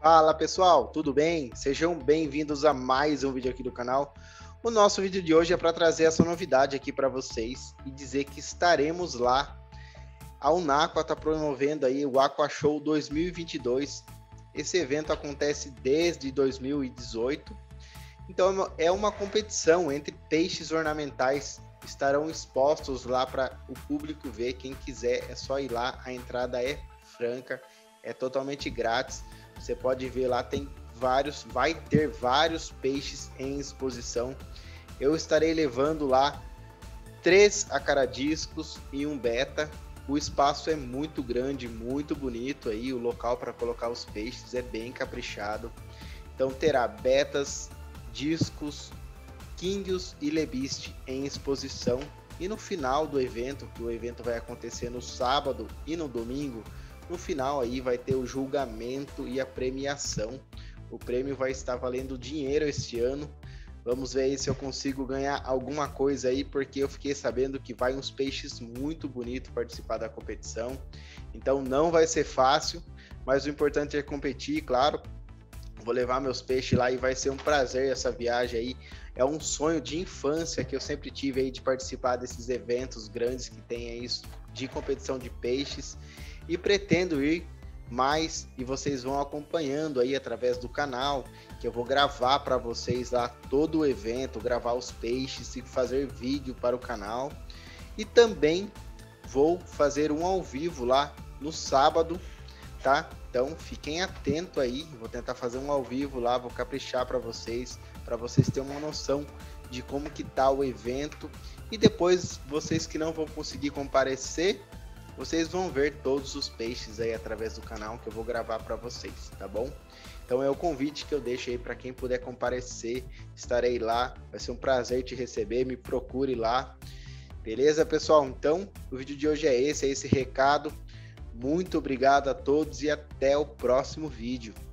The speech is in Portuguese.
Fala pessoal, tudo bem? Sejam bem-vindos a mais um vídeo aqui do canal. O nosso vídeo de hoje é para trazer essa novidade aqui para vocês e dizer que estaremos lá. A Unáqua está promovendo aí o Aqua Show 2022. Esse evento acontece desde 2018. Então é uma competição entre peixes ornamentais. Estarão expostos lá para o público ver. Quem quiser é só ir lá. A entrada é franca, é totalmente grátis. Você pode ver lá, vai ter vários peixes em exposição. Eu estarei levando lá 3 acaradiscos e um beta. O espaço é muito grande, muito bonito aí, o local para colocar os peixes é bem caprichado. Então terá betas, discos, quinguios e lebiste em exposição. E no final do evento, que o evento vai acontecer no sábado e no domingo, no final aí vai ter o julgamento e a premiação. O prêmio vai estar valendo dinheiro este ano. Vamos ver aí se eu consigo ganhar alguma coisa aí, porque eu fiquei sabendo que vai uns peixes muito bonitos participar da competição. Então não vai ser fácil, mas o importante é competir, claro. Vou levar meus peixes lá e vai ser um prazer essa viagem aí. É um sonho de infância que eu sempre tive aí de participar desses eventos grandes que tem aí de competição de peixes. E pretendo ir mais e vocês vão acompanhando aí através do canal, que eu vou gravar para vocês lá todo o evento, gravar os peixes e fazer vídeo para o canal. E também vou fazer um ao vivo lá no sábado, tá? Então fiquem atentos aí, vou tentar fazer um ao vivo lá, vou caprichar para vocês terem uma noção de como que tá o evento. E depois, vocês que não vão conseguir comparecer, vocês vão ver todos os peixes aí através do canal que eu vou gravar para vocês, tá bom? Então é o convite que eu deixo aí para quem puder comparecer, estarei lá, vai ser um prazer te receber, me procure lá. Beleza, pessoal? Então, o vídeo de hoje é esse recado. Muito obrigado a todos e até o próximo vídeo.